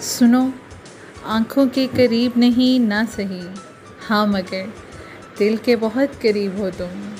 सुनो, आँखों के करीब नहीं ना सही, हाँ मगर दिल के बहुत करीब हो तुम।